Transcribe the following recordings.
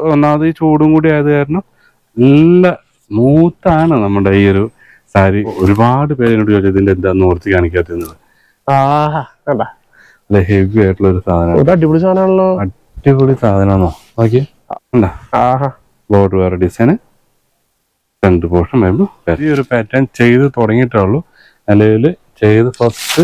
ഒന്നാമത് ഈ ചൂടും കൂടി ആയത് കാരണം നല്ല സ്മൂത്താണ് നമ്മുടെ ഈ ഒരു സാരി. ഒരുപാട് പേരോട് ചോദിച്ചത് ഇതിന്റെ എന്താന്ന് ഓർത്തി കാണിക്കാത്തത്. അല്ല ഹെവി ആയിട്ടുള്ള ഒരു സാധനം, അടിപൊളി സാധനമാണല്ലോ. അടിപൊളി സാധനമാണോ നോക്കി. ബോർഡർ വേറെ ഡിസൈന്, ഫ്രണ്ട് പോർഷൻ വരുമ്പോൾ ഈ ഒരു പാറ്റേൺ ചെയ്ത് തുടങ്ങിയിട്ടേ ഉള്ളൂ. അല്ലെങ്കിൽ ചെയ്ത് ഫസ്റ്റ്.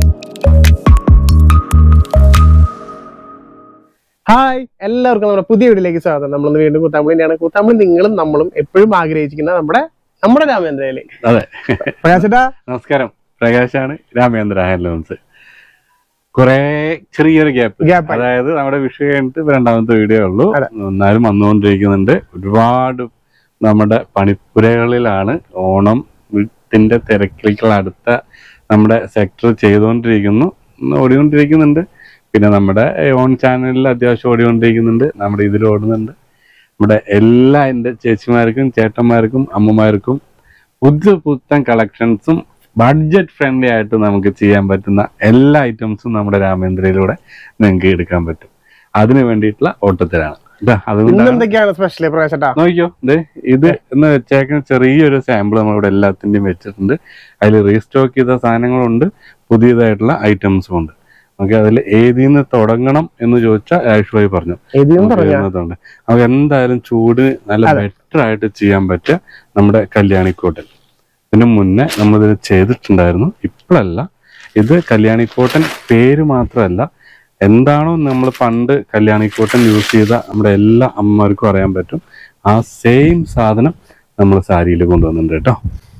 ഹായ്, എല്ലാവർക്കും നമ്മുടെ പുതിയ വീഡിയോയിലേക്ക് സ്വാഗതം. നമ്മളൊന്ന് വീണ്ടും കൂത്താമ്പള്ളിയാണ്. കൂത്താമ്പള്ളി നിങ്ങളും നമ്മളും എപ്പോഴും ആഗ്രഹിച്ചിരിക്കുന്ന നമ്മുടെ രാമേന്ദ്രയിലെ. അതെ, പ്രകാശേട്ടാ നമസ്കാരം. പ്രകാശാണ്, രാമേന്ദ്ര ഹാൻഡ്ലൂംസ്. കുറെ ചെറിയൊരു ഗ്യാപ്പ്, അതായത് നമ്മുടെ വിഷു കഴിഞ്ഞിട്ട് രണ്ടാമത്തെ വീഡിയോ ഉള്ളൂ. എന്നാലും വന്നുകൊണ്ടിരിക്കുന്നുണ്ട്. ഒരുപാട് നമ്മുടെ പണിപ്പുരകളിലാണ്. ഓണം വീട്ടിന്റെ തിരക്കിലേക്കുള്ള അടുത്ത നമ്മുടെ സെക്ടർ ചെയ്തുകൊണ്ടിരിക്കുന്നു, ഓടിക്കൊണ്ടിരിക്കുന്നുണ്ട്. പിന്നെ നമ്മുടെ ഓൺ ചാനലിൽ അത്യാവശ്യം ഓടിക്കൊണ്ടിരിക്കുന്നുണ്ട്, നമ്മുടെ ഇതിൽ ഓടുന്നുണ്ട്. നമ്മുടെ എല്ലാ എൻ്റെ ചേച്ചിമാർക്കും ചേട്ടന്മാർക്കും അമ്മമാർക്കും പുത്തൻ കളക്ഷൻസും ബഡ്ജറ്റ് ഫ്രണ്ട്ലി ആയിട്ട് നമുക്ക് ചെയ്യാൻ പറ്റുന്ന എല്ലാ ഐറ്റംസും നമ്മുടെ രാമേന്ദ്രയിലൂടെ നിങ്ങൾക്ക് എടുക്കാൻ പറ്റും. അതിന് വേണ്ടിയിട്ടുള്ള ഓട്ടത്തിലാണ്. നോക്കിയോ, ഇത് എന്ന് വെച്ചേക്കുന്ന ചെറിയൊരു സാമ്പിൾ നമ്മളിവിടെ എല്ലാത്തിൻ്റെയും വെച്ചിട്ടുണ്ട്. അതിൽ റീസ്റ്റോക്ക് ചെയ്ത സാധനങ്ങളുണ്ട്, പുതിയതായിട്ടുള്ള ഐറ്റംസും ഉണ്ട്. നമുക്ക് അതിൽ ഏതിന്ന് തുടങ്ങണം എന്ന് ചോദിച്ചാൽ ആയുഷ്ഭായി പറഞ്ഞു നമുക്ക് എന്തായാലും ചൂട് നല്ല ബെറ്റർ ആയിട്ട് ചെയ്യാൻ പറ്റുക നമ്മുടെ കല്യാണിക്കോട്ടൻ. ഇതിന് മുന്നേ നമ്മളിത് ചെയ്തിട്ടുണ്ടായിരുന്നു, ഇപ്പോഴല്ല. ഇത് കല്യാണിക്കോട്ടൻ പേര് മാത്രമല്ല, എന്താണോ നമ്മൾ പണ്ട് കല്യാണിക്കോട്ടൻ യൂസ് ചെയ്ത നമ്മുടെ എല്ലാ അമ്മമാർക്കും അറിയാൻ പറ്റും. ആ സെയിം സാധനം നമ്മൾ സാരിയിൽ കൊണ്ടുവന്നിട്ടുണ്ട് കേട്ടോ.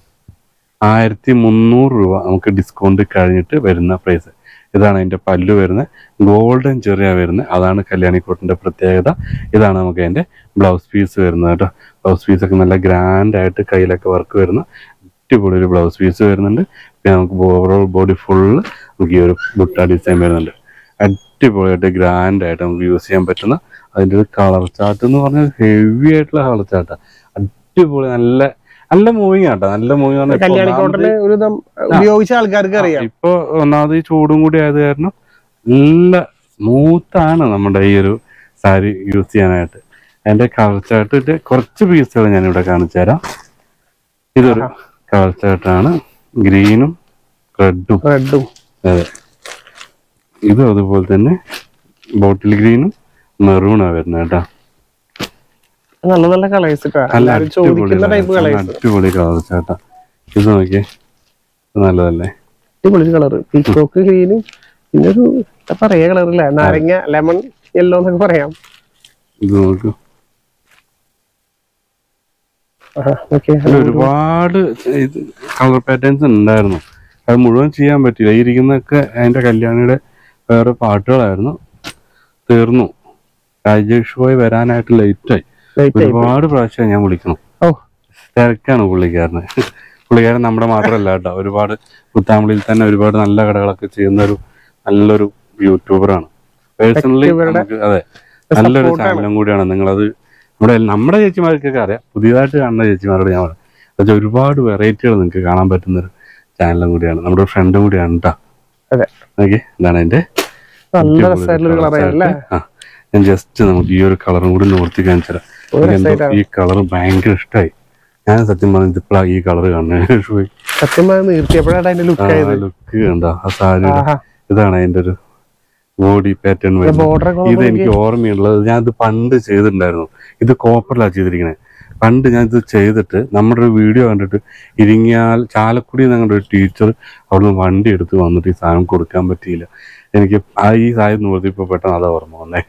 1300 രൂപ നമുക്ക് ഡിസ്കൗണ്ട് കഴിഞ്ഞിട്ട് വരുന്ന പ്രൈസ്. ഇതാണ് അതിൻ്റെ പല്ലു വരുന്നത്, ഗോൾഡൻ ചെറിയ വരുന്നത്. അതാണ് കല്യാണിക്കോട്ടിൻ്റെ പ്രത്യേകത. ഇതാണ് നമുക്ക് അതിൻ്റെ ബ്ലൗസ് പീസ് വരുന്നത് കേട്ടോ. ബ്ലൗസ് പീസൊക്കെ നല്ല ഗ്രാൻഡായിട്ട് കയ്യിലൊക്കെ വർക്ക് വരുന്ന അടിപൊളി ഒരു ബ്ലൗസ് പീസ് വരുന്നുണ്ട്. പിന്നെ നമുക്ക് ഓവറോൾ ബോഡി ഫുള്ള് നമുക്ക് ഈ ഒരു ബുട്ട ഡിസൈൻ വരുന്നുണ്ട്. അടിപൊളിയായിട്ട് ഗ്രാൻഡായിട്ട് നമുക്ക് യൂസ് ചെയ്യാൻ പറ്റുന്ന അതിൻ്റെ ഒരു കളർ ചാർട്ട് എന്ന് പറഞ്ഞാൽ ഹെവി ആയിട്ടുള്ള കളർ ചാർട്ടാണ്. അടിപൊളി, നല്ല നല്ല മൂവിങ് ആട്ടോ. നല്ല മൂവിങ് ഉപയോഗിച്ച ആൾക്കാർക്ക് അറിയാം. ഇപ്പൊ ഒന്നാമത് ഈ ചൂടും കൂടി ആയത് കാരണം നല്ല സ്മൂത്താണ് നമ്മുടെ ഈ ഒരു സാരി യൂസ് ചെയ്യാനായിട്ട്. അതിന്റെ കളർ ചാർട്ട് കുറച്ച് പീസുകൾ ഞാനിവിടെ കാണിച്ചു തരാം. ഇതൊരു കളർ ചാർട്ടാണ്, ഗ്രീനും റെഡും. അതെ, ഇതും അതുപോലെ തന്നെ ബോട്ടിൽ ഗ്രീനും മെറൂണാ വരുന്നത് കേട്ടോ. നല്ല നല്ല കളേഴ്സ്, അടിപൊളി കളർ ചേട്ടാ. ഇത് നോക്കിയേ, നല്ലതല്ലേ, അടിപൊളി കളർ. പീക്കോക്ക് ഗ്രീനും പിന്നെ ഒരു പറയാ കളറില്ല, നാരങ്ങ ലെമൺ യെല്ലോ എന്നൊക്കെ പറയാം. ഇത് നോക്കൂ, ഒരുപാട് കളർ പാറ്റേൺസ് ഉണ്ടായിരുന്നു. അത് മുഴുവൻ ചെയ്യാൻ പറ്റില്ല. ഈ ഇരിക്കുന്നതൊക്കെ അതിന്റെ കല്യാണിയുടെ വേറെ പാട്ടുകളായിരുന്നു, തീർന്നു. രാജേഷ് ബോയ് വരാനായിട്ട് ലേറ്റായി. ഒരുപാട് പ്രാവശ്യം ഞാൻ വിളിക്കണം, തിരക്കാണ് പുള്ളിക്കാരന്. പുള്ളിക്കാരൻ നമ്മുടെ മാത്രമല്ല കേട്ടോ, ഒരുപാട് കുത്താമ്പള്ളിയിൽ തന്നെ ഒരുപാട് നല്ല കടകളൊക്കെ ചെയ്യുന്ന ഒരു നല്ലൊരു യൂട്യൂബറാണ്. പേഴ്സണലി അതെ, നല്ലൊരു ചാനലും കൂടിയാണ്. നിങ്ങളത് നമ്മുടെ ചേച്ചിമാർക്കൊക്കെ അറിയാം, പുതിയതായിട്ട് കാണുന്ന ചേച്ചിമാരോട് ഞാൻ പറയാം, പക്ഷേ ഒരുപാട് വെറൈറ്റികൾ നിങ്ങൾക്ക് കാണാൻ പറ്റുന്നൊരു ചാനലും കൂടിയാണ്, നമ്മുടെ ഫ്രണ്ടും കൂടിയാണ് കേട്ടോ. ഓക്കെ, ഇതാണ് അതിന്റെ. ഞാൻ ജസ്റ്റ് നമുക്ക് ഈ ഒരു കളറും കൂടി നോർത്തി കാണിച്ചു തരാം. ഈ കളർ ഭയങ്കര ഇഷ്ടമായി. ഞാൻ സത്യം പറഞ്ഞ ഇപ്പോഴാണ് ഈ കളർ കാണുന്നത്. ലുക്ക് കണ്ടോ ആ സാരി. ഇതാണ് അതിന്റെ ഒരു ബോഡി പാറ്റേൺ വരുന്നത്. ഇത് എനിക്ക് ഓർമ്മയുള്ളത്, ഞാൻ ഇത് പണ്ട് ചെയ്തിട്ടുണ്ടായിരുന്നു. ഇത് കോപ്പറിലാണ് ചെയ്തിരിക്കണേ. പണ്ട് ഞാൻ ഇത് ചെയ്തിട്ട് നമ്മുടെ ഒരു വീഡിയോ കണ്ടിട്ട് ചാലക്കുടി ഞങ്ങളുടെ ഒരു ടീച്ചർ അവിടുന്ന് വണ്ടി എടുത്ത് വന്നിട്ട് ഈ സാധനം കൊടുക്കാൻ പറ്റിയില്ല. എനിക്ക് ഈ സാധനം നോക്കിയപ്പോ പെട്ടെന്ന് അതാ ഓർമ്മ വന്നേ.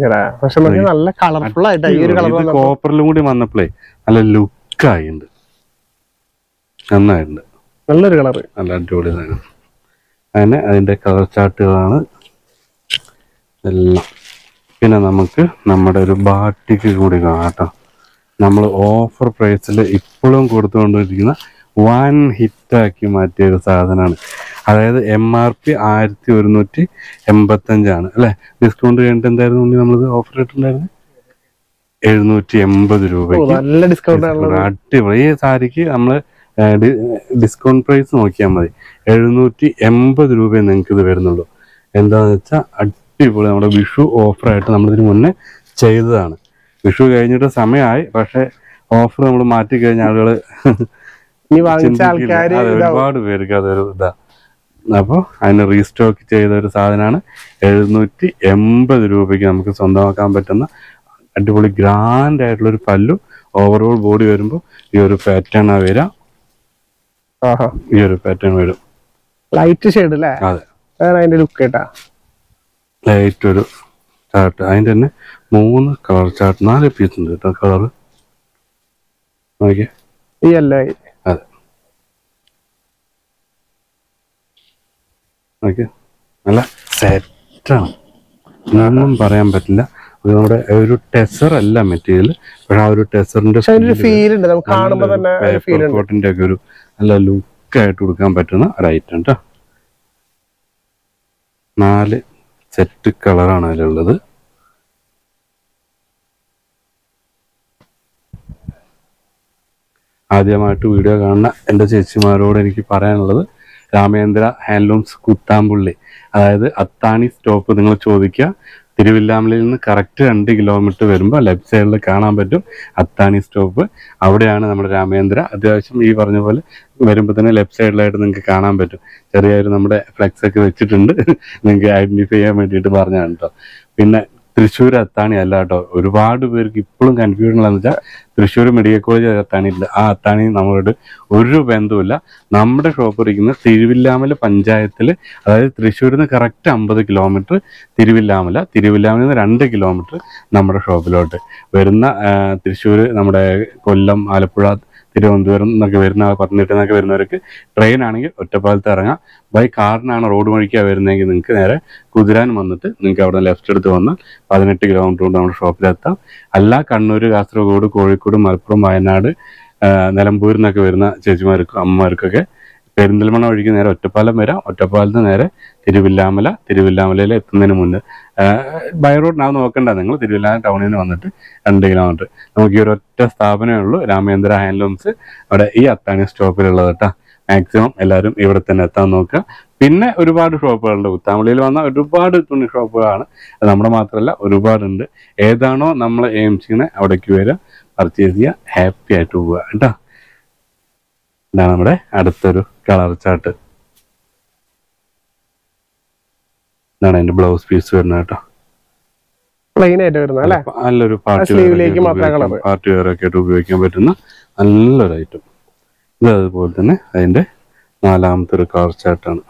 കോപ്പറിലും കൂടി വന്നപ്പോഴേ നല്ല ലുക്കായിട്ടുണ്ട്, നന്നായിട്ടുണ്ട്. നല്ലൊരു കളർ, നല്ല അടിപൊളി സാധനം. അങ്ങനെ അതിന്റെ കളർ ചാർട്ടുകളാണ് എല്ലാം. പിന്നെ നമുക്ക് നമ്മുടെ ഒരു ബാട്ടിക്ക് കൂടി കാണാം. നമ്മൾ ഓഫർ പ്രൈസിൽ ഇപ്പോഴും കൊടുത്തുകൊണ്ടിരിക്കുന്ന വൻ ഹിറ്റാക്കി മാറ്റിയ ഒരു സാധനമാണ്. അതായത് MRP 1185 അല്ലെ. ഡിസ്കൗണ്ട് കഴിഞ്ഞിട്ട് എന്തായിരുന്നു നമ്മളത് ഓഫർ ഇട്ടുണ്ടായിരുന്നത്? 780 രൂപയ്ക്ക്. അടിപൊളി. ഈ സാരിക്ക് നമ്മള് ഡിസ്കൗണ്ട് പ്രൈസ് നോക്കിയാൽ മതി, 780 രൂപയെ നിങ്ങൾക്ക് ഇത് വരുന്നുള്ളൂ. എന്താണെന്ന് വെച്ചാൽ അടിപൊളി നമ്മുടെ വിഷു ഓഫറായിട്ട് നമ്മളിതിന് മുന്നേ ചെയ്തതാണ്. വിഷു കഴിഞ്ഞിട്ട് സമയമായി, പക്ഷെ ഓഫർ നമ്മൾ മാറ്റി കഴിഞ്ഞ ആളുകൾ ഒരുപാട് പേർക്ക് അതൊരു ഇതാ. അപ്പോൾ അതിന് റീസ്റ്റോക്ക് ചെയ്ത ഒരു സാധനമാണ്. 780 രൂപയ്ക്ക് നമുക്ക് സ്വന്തമാക്കാൻ പറ്റുന്ന അടിപൊളി ഗ്രാൻഡ് ആയിട്ടുള്ളൊരു പല്ലും ഓവറോൾ ബോഡി വരുമ്പോൾ ഈ ഒരു പാറ്റേൺ വരാം. ഈ ഒരു പാറ്റേൺ വരും, ലൈറ്റ് ഷെയ്ഡ് അല്ലേ? അതെ, അതിന്റെ ലുക്ക് കേട്ടാ ലൈറ്റ് ഒരു ചാർട്ട്. അതിന്റെ തന്നെ 3 കളർ ചാർട്ട്, 4 പീസ് ഉണ്ട് കേട്ടോ കളർ. ഓക്കെ, ഈ യെല്ലോ. അതെ, ഓക്കെ, നല്ല സെറ്റാണ്, ഒന്നും പറയാൻ പറ്റില്ല. നമ്മുടെ ഒരു ടെസർ അല്ല മെറ്റീരിയൽ, പക്ഷെ ആ ഒരു ടെസറിന്റെ കോട്ടിന്റെ ഒക്കെ ഒരു നല്ല ലുക്കായിട്ട് കൊടുക്കാൻ പറ്റുന്ന ഒരു ഐറ്റം കേട്ടോ. 4 സെറ്റ് കളറാണ് അതിലുള്ളത്. ആദ്യമായിട്ട് വീഡിയോ കാണുന്ന എൻ്റെ ചേച്ചിമാരോട് എനിക്ക് പറയാനുള്ളത്, രാമേന്ദ്ര ഹാൻഡ്ലൂംസ് കുത്താമ്പുള്ളി, അതായത് അത്താണി സ്റ്റോപ്പ് നിങ്ങൾ ചോദിക്കുക. തിരുവില്ലാമലയിൽ നിന്ന് കറക്റ്റ് 2 കിലോമീറ്റർ വരുമ്പോൾ ലെഫ്റ്റ് സൈഡിൽ കാണാൻ പറ്റും അത്താണി സ്റ്റോപ്പ്. അവിടെയാണ് നമ്മുടെ രാമേന്ദ്ര. അത്യാവശ്യം ഈ പറഞ്ഞ പോലെ വരുമ്പോൾ തന്നെ ലെഫ്റ്റ് സൈഡിലായിട്ട് നിങ്ങൾക്ക് കാണാൻ പറ്റും. ചെറിയൊരു നമ്മുടെ ഫ്ലെക്സ് ഒക്കെ വെച്ചിട്ടുണ്ട്, നിങ്ങൾക്ക് ഐഡന്റിഫൈ ചെയ്യാൻ വേണ്ടിയിട്ട് പറഞ്ഞതാണ് കേട്ടോ. പിന്നെ തൃശ്ശൂർ അത്താണി അല്ല കേട്ടോ. ഒരുപാട് പേർക്ക് ഇപ്പോഴും കൺഫ്യൂഷൻ എന്ന് വെച്ചാൽ തൃശ്ശൂർ മെഡിക്കൽ കോളേജ് അത്താണി ഇല്ല. ആ അത്താണി നമ്മളോട് ഒരു ബന്ധവുമില്ല. നമ്മുടെ ഷോപ്പ് ഇരിക്കുന്നത് തിരുവില്ലാമല പഞ്ചായത്തിൽ, അതായത് തൃശ്ശൂരിൽ നിന്ന് കറക്റ്റ് 50 കിലോമീറ്റർ തിരുവില്ലാമലയിൽ നിന്ന് 2 കിലോമീറ്റർ നമ്മുടെ ഷോപ്പിലോട്ട് വരുന്ന. തൃശ്ശൂർ, നമ്മുടെ കൊല്ലം, ആലപ്പുഴ, തിരുവനന്തപുരം എന്നൊക്കെ വരുന്ന, പത്തനംതിട്ട എന്നൊക്കെ വരുന്നവർക്ക് ട്രെയിൻ ആണെങ്കിൽ ഒറ്റപ്പാലത്ത് ഇറങ്ങാം. ബൈ കാറിനാണ് റോഡ് വഴിക്കാണ് വരുന്നതെങ്കിൽ നിങ്ങൾക്ക് നേരെ കുതിരാൻ വന്നിട്ട് നിങ്ങൾക്ക് അവിടെ ലെഫ്റ്റ് എടുത്ത് വന്നാൽ 18 കിലോമീറ്റർ കൊണ്ട് നമ്മുടെ ഷോപ്പിലെത്താം. അല്ല കണ്ണൂർ, കാസർഗോഡ്, കോഴിക്കോട്, മലപ്പുറം, വയനാട്, നിലമ്പൂരിൽ നിന്നൊക്കെ വരുന്ന ചേച്ചിമാർക്കും അമ്മമാർക്കൊക്കെ പെരിന്തൽമണ്ണ വഴിക്ക് നേരെ ഒറ്റപ്പാലം വരാം. ഒറ്റപ്പാലത്ത് നേരെ തിരുവില്ലാമലയിൽ എത്തുന്നതിന് മുന്നേ ബൈ റോഡ് നാം നോക്കണ്ട, നിങ്ങൾ തിരുവില്ലാമല ടൗണിൽ നിന്ന് വന്നിട്ട് 2 കിലോമീറ്റർ. നമുക്ക് ഈ ഒരൊറ്റ സ്ഥാപനമേ ഉള്ളൂ, രാമേന്ദ്ര ഹാൻഡ്ലൂംസ്. അവിടെ ഈ അത്താണി സ്റ്റോപ്പിലുള്ളത് കേട്ടോ. മാക്സിമം എല്ലാവരും ഇവിടെ തന്നെ എത്താൻ നോക്കുക. പിന്നെ ഒരുപാട് ഷോപ്പുകളുണ്ട്. കുത്താമ്പള്ളിയിൽ വന്ന ഒരുപാട് തുണി ഷോപ്പുകളാണ്. അത് നമ്മുടെ മാത്രമല്ല, ഒരുപാടുണ്ട്. ഏതാണോ നമ്മൾ എയിം ചെയ്യുന്നത് അവിടേക്ക് വരിക, പർച്ചേസ് ചെയ്യുക, ഹാപ്പി ആയിട്ട് പോവുക കേട്ടോ. ഇതാണ് നമ്മുടെ അടുത്തൊരു കളർ ചാർട്ട്. ഇതാണ് അതിന്റെ ബ്ലൗസ് പീസ് വരുന്നത് കേട്ടോ. പ്ലെയിൻ ആയിട്ട് വരുന്നത് അല്ലേ? നല്ലൊരു പാർട്ടി വെയർ ഒക്കെ ആയിട്ട് ഉപയോഗിക്കാൻ പറ്റുന്ന നല്ലൊരു ഐറ്റം. ഇത് അതുപോലെ തന്നെ അതിന്റെ 4ാമത്തെ ഒരു കളർ ചാർട്ടാണ്.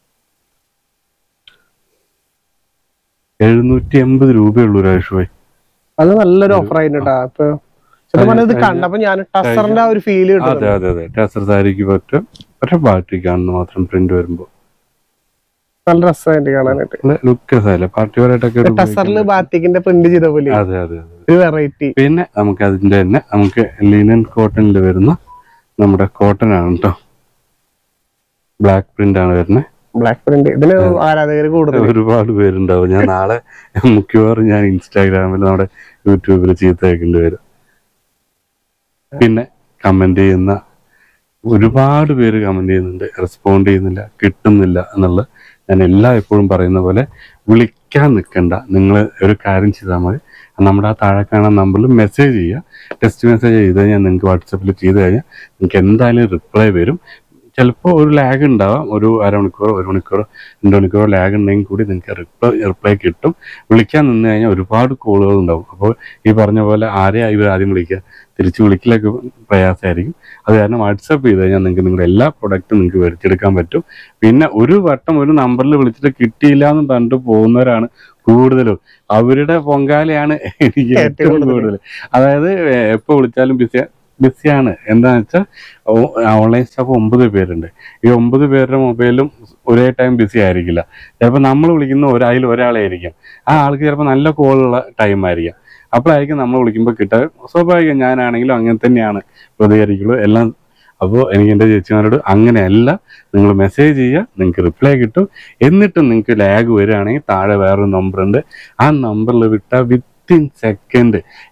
780 രൂപയുള്ളൂ രാജേഷ്. അത് നല്ലൊരു ഓഫർ ആയിട്ടാ. കണ്ടപ്പോ ഞാൻ ടസറിന്റെ ഒരു ഫീല്. അതെ അതെ അതെ, ടസർ സാരിക്ക് പറ്റും. പക്ഷെ ബാറ്റിക്കാണെന്ന് മാത്രം പ്രിന്റ് വരുമ്പോ നല്ല രസമായിട്ട് കാണാനായിട്ട്. ലുക്ക് രസമല്ലേ, പാർട്ടി വെയറായിട്ടൊക്കെ ടസറില് ബാറ്റിക്കിന്റെ പ്രിന്റ് ചെയ്ത പോലെ. അതെ അതെ അതെ, ഒരു വെറൈറ്റി. പിന്നെ നമുക്ക് അതിന്റെ തന്നെ നമുക്ക് ലിനൻ കോട്ടണിൽ വരുന്ന നമ്മുടെ കോട്ടൺ ആണ് കേട്ടോ. ബ്ലാക്ക് പ്രിന്റ് ആണ് വരുന്നത്. ബ്ലാക്ക് പ്രിന്റ് ഇതിന് ആരാധകർ കൂടുതൽ ഒരുപാട് പേരുണ്ടാവും. ഞാൻ നാളെ മിക്കവാറും ഞാൻ ഇൻസ്റ്റാഗ്രാമിൽ നമ്മുടെ യൂട്യൂബിൽ ചീത്ത കേൾക്കേണ്ടി വരും. പിന്നെ കമന്റ് ചെയ്യുന്ന ഒരുപാട് പേര് കമന്റ് ചെയ്യുന്നുണ്ട്, റെസ്പോണ്ട് ചെയ്യുന്നില്ല, കിട്ടുന്നില്ല എന്നുള്ളത്. ഞാൻ എപ്പോഴും പറയുന്ന പോലെ വിളിക്കാൻ നിൽക്കണ്ട. നിങ്ങൾ ഒരു കാര്യം ചെയ്താൽ മതി, നമ്മുടെ ആ താഴെ കാണുന്ന നമ്പറിൽ മെസ്സേജ് ചെയ്യുക. ടെക്സ്റ്റ് മെസ്സേജ് ചെയ്ത് കഴിഞ്ഞാൽ നിങ്ങൾക്ക് വാട്സപ്പിൽ ചെയ്ത് കഴിഞ്ഞാൽ നിങ്ങൾക്ക് എന്തായാലും റിപ്ലൈ വരും. ചിലപ്പോൾ ഒരു ലാഗ് ഉണ്ടാവാം, ഒരു അരമണിക്കൂറോ 1 മണിക്കൂറോ 2 മണിക്കൂറോ ലാഗ് ഉണ്ടെങ്കിൽ കൂടി നിങ്ങൾക്ക് റിപ്ലൈ കിട്ടും. വിളിക്കാൻ നിന്ന് കഴിഞ്ഞാൽ ഒരുപാട് കോളുകൾ ഉണ്ടാവും. അപ്പോൾ ഈ പറഞ്ഞ പോലെ ആരെയാണ് ഇവർ ആദ്യം വിളിക്കുക, തിരിച്ച് വിളിക്കലൊക്കെ പ്രയാസമായിരിക്കും. അത് കാരണം വാട്സപ്പ് ചെയ്ത് കഴിഞ്ഞാൽ നിങ്ങൾക്ക് നിങ്ങളുടെ എല്ലാ പ്രൊഡക്റ്റും നിങ്ങൾക്ക് മേടിച്ചെടുക്കാൻ പറ്റും. പിന്നെ ഒരു വട്ടം ഒരു നമ്പറിൽ വിളിച്ചിട്ട് കിട്ടിയില്ല എന്ന് പറഞ്ഞിട്ട് പോകുന്നവരാണ് കൂടുതലും. അവരുടെ പൊങ്കാലയാണ് എനിക്ക് ഏറ്റവും കൂടുതൽ. അതായത് എപ്പോൾ വിളിച്ചാലും ബിസിയാണ്. എന്താണെന്ന് വെച്ചാൽ ഓൺലൈൻ സ്റ്റാഫ് 9 പേരുണ്ട്. ഈ 9 പേരുടെ മൊബൈലും ഒരേ ടൈം ബിസി ആയിരിക്കില്ല. ചിലപ്പോൾ നമ്മൾ വിളിക്കുന്ന അതിൽ ഒരാളെ ആയിരിക്കും. ആ ആൾക്ക് ചിലപ്പോൾ നല്ല കോളുള്ള ടൈം ആയിരിക്കാം. അപ്പോഴായിരിക്കും നമ്മൾ വിളിക്കുമ്പോൾ കിട്ടുക. സ്വാഭാവികം, ഞാനാണെങ്കിലും അങ്ങനെ തന്നെയാണ് പ്രതികരിക്കുള്ളൂ എല്ലാം. അപ്പോൾ എനിക്ക് എൻ്റെ ചേച്ചിമാരോട് അങ്ങനെയല്ല, നിങ്ങൾ മെസ്സേജ് ചെയ്യുക, നിങ്ങൾക്ക് റിപ്ലൈ കിട്ടും. എന്നിട്ടും നിങ്ങൾക്ക് ലാഗ് വരികയാണെങ്കിൽ താഴെ വേറൊരു നമ്പറുണ്ട്. ആ നമ്പറിൽ വിട്ടാൽ വിത്തിൻ സെക്കൻഡ്